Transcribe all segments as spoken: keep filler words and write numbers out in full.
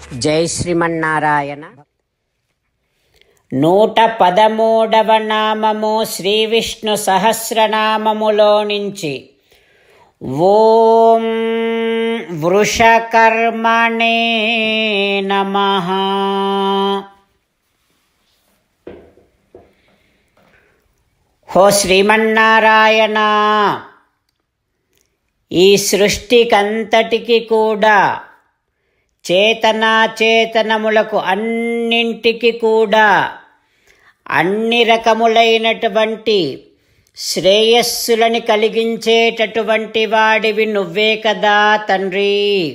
జై శ్రీమన్నారాయణ. నూట పదమూడవ నామము శ్రీ విష్ణు సహస్రనామములో నుంచి ఓం వృషకర్మణే నమః. హో శ్రీమన్నారాయణ, ఈ సృష్టికంతటికి కూడా చేతనాచేతనములకు అన్నింటికి కూడా అన్ని రకములైనటువంటి శ్రేయస్సులని కలిగించేటటువంటి వాడివి నువ్వే కదా తండ్రి.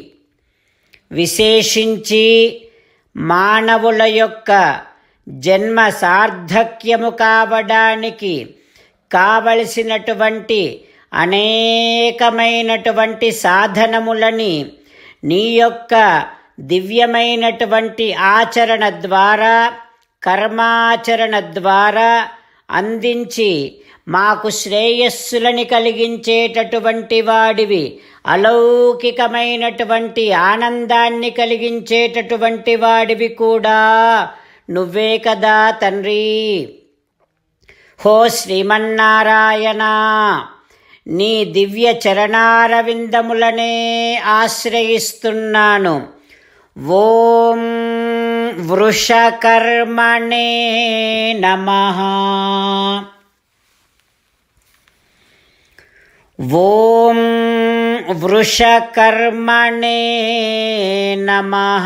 విశేషించి మానవుల యొక్క జన్మ సార్థక్యము కావడానికి కావలసినటువంటి అనేకమైనటువంటి సాధనములని నీ యొక్క దివ్యమైనటువంటి ఆచరణ ద్వారా, కర్మాచరణ ద్వారా అందించి మాకు శ్రేయస్సులని కలిగించేటటువంటి వాడివి, అలౌకికమైనటువంటి ఆనందాన్ని కలిగించేటటువంటి వాడివి కూడా నువ్వే కదా తండ్రి. హో శ్రీమన్నారాయణ, నీ దివ్య చరణారవిందములనే ఆశ్రయిస్తున్నాను. ఓం వృషకర్మణే నమః. ఓం వృషకర్మణే నమః.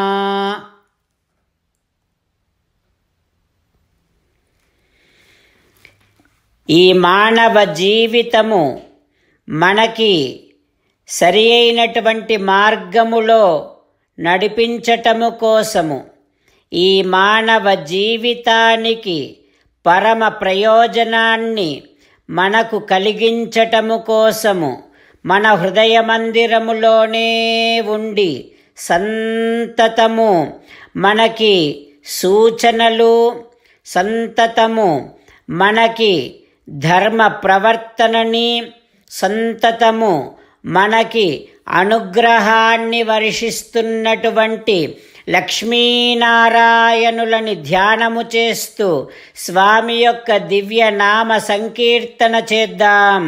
ఈ మానవ జీవితము మనకి సరి అయినటువంటి మార్గములో నడిపించటము కోసము, ఈ మానవ జీవితానికి పరమ ప్రయోజనాన్ని మనకు కలిగించటము కోసము మన హృదయ మందిరములోనే ఉండి సంతతము మనకి సూచనలు, సంతతము మనకి ధర్మ ప్రవర్తనని, సంతతము మనకి అనుగ్రహాన్ని వర్షిస్తున్నటువంటి లక్ష్మీనారాయణులని ధ్యానము చేస్తూ స్వామి యొక్క దివ్య నామ సంకీర్తన చేద్దాం.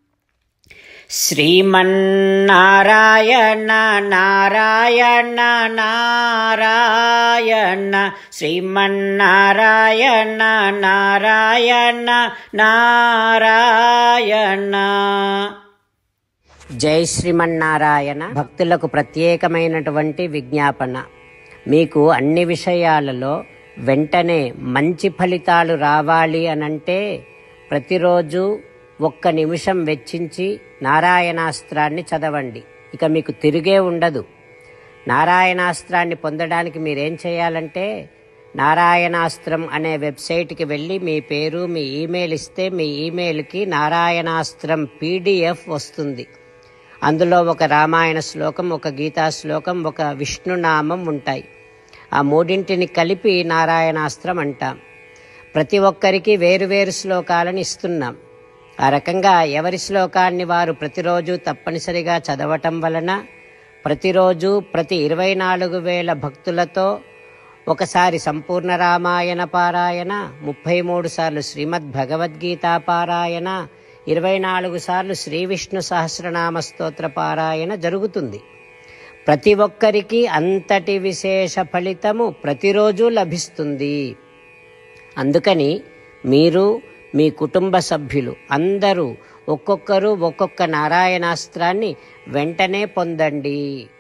శ్రీమన్నారాయణ నారాయణ నారాయణ, శ్రీమన్నారాయణ నారాయణ నారాయణ. జై శ్రీమన్నారాయణ. భక్తులకు ప్రత్యేకమైనటువంటి విజ్ఞాపన. మీకు అన్ని విషయాలలో వెంటనే మంచి ఫలితాలు రావాలి అనంటే ప్రతిరోజు ఒక్క నిమిషం వెచ్చించి నారాయణాస్త్రాన్ని చదవండి. ఇక మీకు తిరిగే ఉండదు. నారాయణాస్త్రాన్ని పొందడానికి మీరేం చేయాలంటే నారాయణాస్త్రం అనే వెబ్సైట్కి వెళ్ళి మీ పేరు, మీ ఈమెయిల్ ఇస్తే మీ ఈమెయిల్కి నారాయణాస్త్రం పీడిఎఫ్ వస్తుంది. అందులో ఒక రామాయణ శ్లోకం, ఒక గీతా శ్లోకం, ఒక విష్ణునామం ఉంటాయి. ఆ మూడింటిని కలిపి నారాయణాస్త్రం అంటాం. ప్రతి ఒక్కరికి వేరువేరు శ్లోకాలను ఇస్తున్నాం. ఆ రకంగా ఎవరి శ్లోకాన్ని వారు ప్రతిరోజు తప్పనిసరిగా చదవటం వలన ప్రతిరోజు ప్రతి ఇరవై నాలుగు వేల భక్తులతో ఒకసారి సంపూర్ణ రామాయణ పారాయణ, ముప్పై మూడు సార్లు శ్రీమద్ భగవద్గీత పారాయణ, ఇరవై నాలుగు సార్లు శ్రీ విష్ణు సహస్రనామ స్తోత్ర పారాయణ జరుగుతుంది. ప్రతి ఒక్కరికి అంతటి విశేష ఫలితము ప్రతిరోజు లభిస్తుంది. అందుకని మీరు, మీ కుటుంబ సభ్యులు అందరూ ఒక్కొక్కరు ఒక్కొక్క నారాయణాస్త్రాన్ని వెంటనే పొందండి.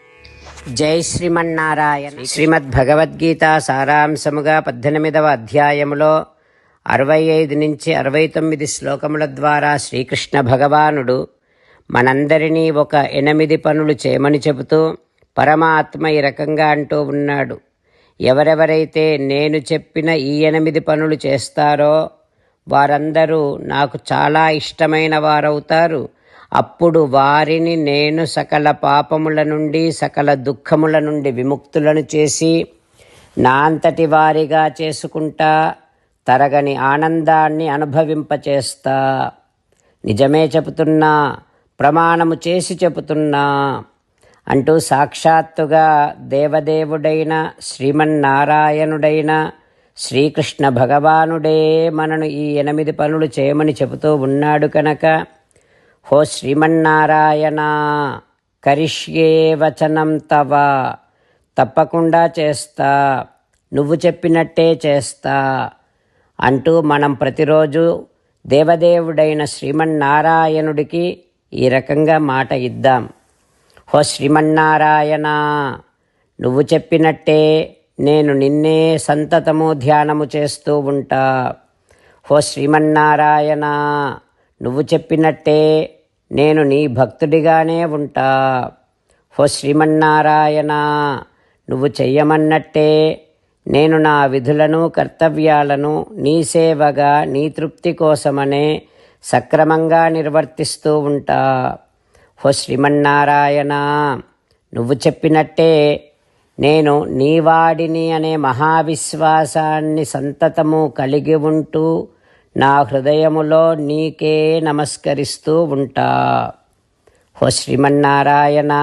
జై శ్రీమన్నారాయణ. శ్రీమద్ భగవద్గీత సారాంశముగా పద్దెనిమిదవ అధ్యాయములో అరవై ఐదు నుంచి అరవై తొమ్మిది శ్లోకముల ద్వారా శ్రీకృష్ణ భగవానుడు మనందరినీ ఒక ఎనిమిది పనులు చేయమని చెబుతూ పరమాత్మ ఈ రకంగా అంటూ ఉన్నాడు. ఎవరెవరైతే నేను చెప్పిన ఈ ఎనిమిది పనులు చేస్తారో వారందరూ నాకు చాలా ఇష్టమైన వారవుతారు. అప్పుడు వారిని నేను సకల పాపముల నుండి, సకల దుఃఖముల నుండి విముక్తులను చేసి నా అంతటి వారిగా చేసుకుంటా, తరగని ఆనందాన్ని అనుభవింపచేస్తా. నిజమే చెబుతున్నా, ప్రమాణము చేసి చెబుతున్నా. అంటూ సాక్షాత్తుగా దేవదేవుడైన శ్రీమన్నారాయణుడైన శ్రీకృష్ణ భగవానుడే మనను ఈ ఎనిమిది పనులు చేయమని చెబుతూ ఉన్నాడు కనుక, హో శ్రీమన్నారాయణ, కరిష్యే వచనం తవ, తప్పకుండా చేస్తా, నువ్వు చెప్పినట్టే చేస్తా అంటూ మనం ప్రతిరోజు దేవదేవుడైన శ్రీమన్నారాయణుడికి ఈ రకంగా మాట ఇద్దాం. హో శ్రీమన్నారాయణ, నువ్వు చెప్పినట్టే నేను నిన్నే సంతతము ధ్యానము చేస్తూ ఉంటా. హో శ్రీమన్నారాయణ, నువ్వు చెప్పినట్టే నేను నీ భక్తుడిగానే ఉంటా. హో శ్రీమన్నారాయణ, నువ్వు చెయ్యమన్నట్టే నేను నా విధులను కర్తవ్యాలను నీ సేవగా నీ తృప్తి కోసమనే సక్రమంగా నిర్వర్తిస్తూ ఉంటా. హో శ్రీమన్నారాయణ, నువ్వు చెప్పినట్టే నేను నీవాడిని అనే మహావిశ్వాసాన్ని సంతతము కలిగి ఉంటూ నా హృదయములో నీకే నమస్కరిస్తూ ఉంటా. హో శ్రీమన్నారాయణ,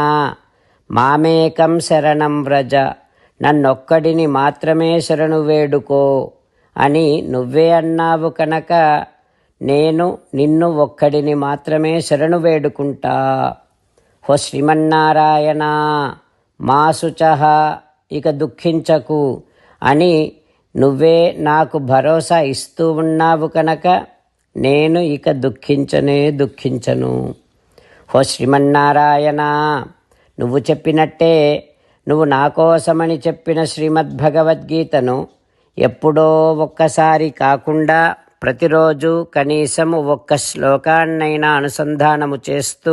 మామేకం శరణం వ్రజ, నన్నొక్కడిని మాత్రమే శరణు వేడుకో అని నువ్వే అన్నావు కనుక నేను నిన్ను ఒక్కడిని మాత్రమే శరణు వేడుకుంటా. హో శ్రీమన్నారాయణ, మా శుచః, ఇక దుఃఖించకు అని నువ్వే నాకు భరోసా ఇస్తూ ఉన్నావు కనుక నేను ఇక దుఃఖించనే దుఃఖించను. హో శ్రీమన్నారాయణ, నువ్వు చెప్పినట్టే నువ్వు నా కోసమని చెప్పిన శ్రీమద్భగవద్గీతను ఎప్పుడో ఒక్కసారి కాకుండా ప్రతిరోజు కనీసం ఒక్క శ్లోకాన్నైనా అనుసంధానము చేస్తూ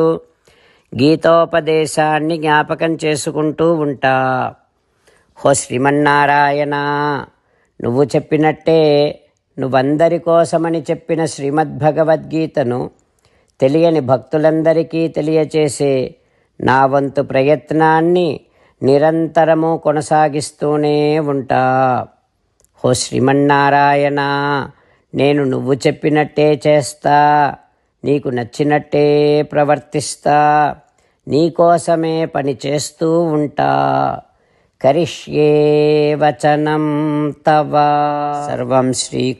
గీతోపదేశాన్ని జ్ఞాపకం చేసుకుంటూ ఉంటా. హో శ్రీమన్నారాయణ, నువ్వు చెప్పినట్టే నువ్వందరి కోసమని చెప్పిన శ్రీమద్భగవద్గీతను తెలియని భక్తులందరికీ తెలియచేసే నా వంతు ప్రయత్నాన్ని నిరంతరము కొనసాగిస్తూనే ఉంటా. హో శ్రీమన్నారాయణ, నేను నువ్వు చెప్పినట్టే చేస్తా, నీకు నచ్చినట్టే ప్రవర్తిస్తా, నీకోసమే పని చేస్తూ ఉంటా. కరిష్యే వచనం తవ. సర్వం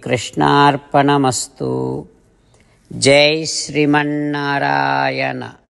శ్రీకృష్ణార్పణమస్తు. జై శ్రీమన్నారాయణ.